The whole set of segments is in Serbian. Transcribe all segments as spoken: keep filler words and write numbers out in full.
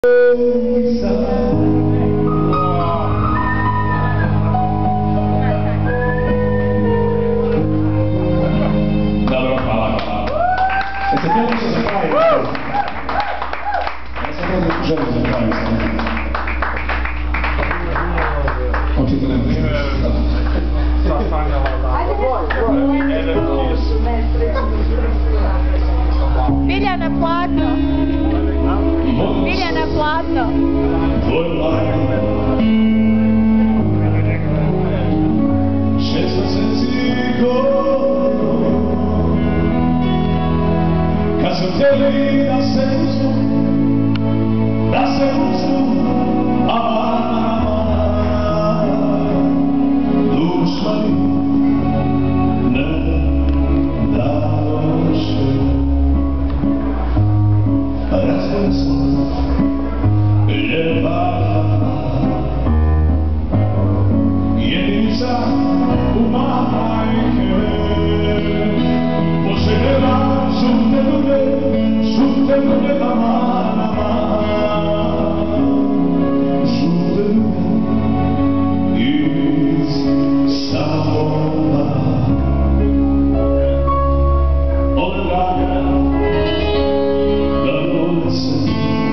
Dobro, hvala, hvala. E se htjeli se zapraviti? Ja sam ovdje želim zapraviti s njim. Očito ne možeš. Biljana Platno. Biljana Platno. Tvoj lajn. Šest meseci godinu. Kad sam htjeli da se uzmu, da se uzmu, aman, duša mi ne daše. Razvoj sam ljepaka, jedinica u majke. Poželjela žute duge, žute duge, aman, aman, žute duge iz Samobora. Ove drage da donesem,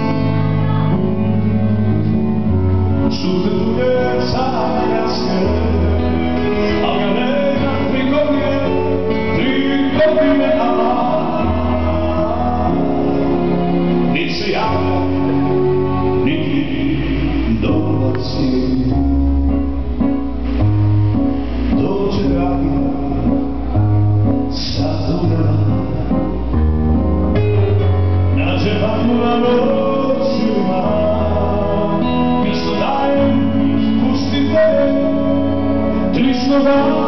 žute duge carske, al ga nema tri godine, tri godine, aman, niti se javlja, niti dolazi. Dođe dragi sa durama, nađe vatru na noćima, mjesto dajem, pustite, trišno da